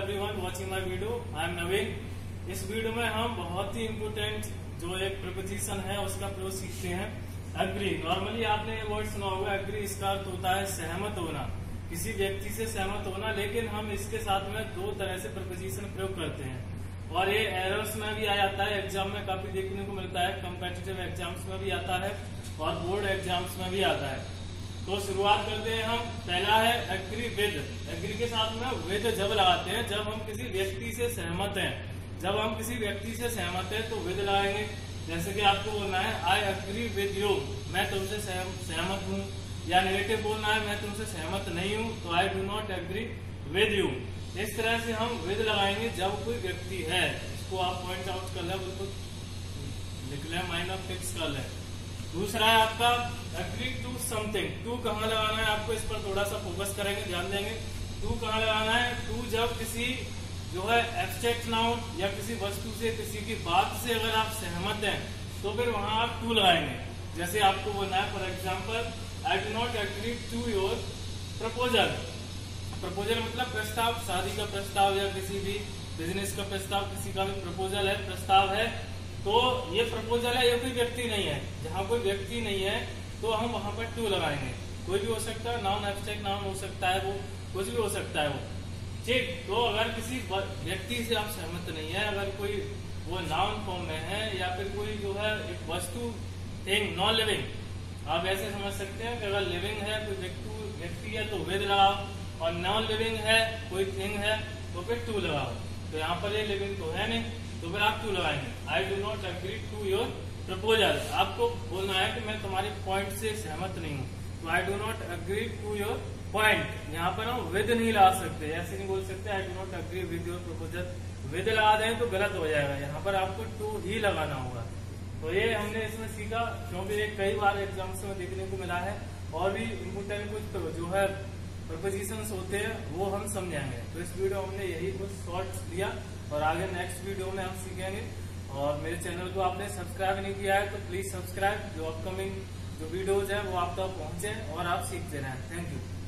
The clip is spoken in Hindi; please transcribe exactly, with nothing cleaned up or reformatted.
Everyone watching my video. I am Naveen. इस वीडियो में हम बहुत ही इम्पोर्टेंट जो एक प्रपोजिशन है उसका प्रयोग सीखते हैं। एग्री। नॉर्मली आपने ये वर्ड सुना होगा एग्री। इसका अर्थ होता है सहमत होना, किसी व्यक्ति से सहमत होना। लेकिन हम इसके साथ में दो तरह से प्रपोजिशन प्रयोग करते हैं और ये एरर्स में भी आ जाता है, एग्जाम में काफी देखने को मिलता है, कम्पिटिटिव एग्जाम्स में भी आता है और बोर्ड एग्जाम्स में भी आता है। तो शुरुआत करते हैं हम। पहला है एग्री विद। एग्री के साथ में विद जब लगाते हैं जब हम किसी व्यक्ति से सहमत हैं। जब हम किसी व्यक्ति से सहमत हैं तो विद लगाएंगे। जैसे कि आपको बोलना है आई एग्री विद यू, मैं तुमसे सहमत हूँ, या नेगेटिव बोलना है मैं तुमसे सहमत नहीं हूँ तो I do not agree with you. इस तरह से हम विद लगाएंगे जब कोई व्यक्ति है। इसको आप पॉइंट आउट कर ले, बिल्कुल लिख ले, माइंड ऑफ फिक्स कर ले। दूसरा है आपका एग्री टू समथिंग। टू कहाँ लगाना है आपको, इस पर थोड़ा सा फोकस करेंगे, ध्यान देंगे। टू कहाँ लगाना है? टू जब किसी जो है एब्स्ट्रैक्ट नाउन या किसी वस्तु से, किसी की बात से अगर आप सहमत हैं तो फिर वहां आप टू लगाएंगे। जैसे आपको बोलना है for example I do not agree to your proposal. Proposal मतलब प्रस्ताव, शादी का प्रस्ताव या किसी भी बिजनेस का प्रस्ताव, किसी का भी प्रपोजल है, प्रस्ताव है। तो ये प्रपोजल है, ये कोई व्यक्ति नहीं है। जहाँ कोई व्यक्ति नहीं है तो हम वहां पर टू लगाएंगे। कोई भी हो सकता है, नाउन एब्स्ट्रैक्ट नाउन हो सकता है, वो कुछ भी हो सकता है वो, ठीक। तो अगर किसी व्यक्ति से आप सहमत नहीं है, अगर कोई वो नाउन फॉर्म में है या फिर कोई जो है एक वस्तु, थिंग, नॉन लिविंग, आप ऐसे समझ सकते हैं कि अगर लिविंग है कोई व्यक्ति व्यक्ति है तो विद लगाओ, और नॉन लिविंग है कोई थिंग है तो फिर टू लगाओ। तो यहाँ पर ये लिविंग तो है नहीं तो फिर आप टू लगाएंगे। I do not agree to your proposal. आपको बोलना है कि मैं तुम्हारे पॉइंट से सहमत नहीं हूँ, तो I do not agree to your point. यहाँ पर हम विद नहीं लगा सकते, ऐसे नहीं बोल सकते I do not agree with your proposal. With लगा दें तो गलत हो जाएगा, यहाँ पर आपको टू ही लगाना होगा। तो ये हमने इसमें सीखा क्योंकि ये कई बार एग्जाम्स में देखने को मिला है। और भी इम्पोर्टेंट कुछ जो है प्रपोजिशंस होते हैं वो हम समझाएंगे। तो इस वीडियो में हमने यही कुछ शॉर्ट्स लिया और आगे नेक्स्ट वीडियो में हम सीखेंगे। और मेरे चैनल को आपने सब्सक्राइब नहीं किया है तो प्लीज सब्सक्राइब, जो अपकमिंग जो वीडियोज है वो आप तक पहुंचे और आप सीखते रहें। Thank you.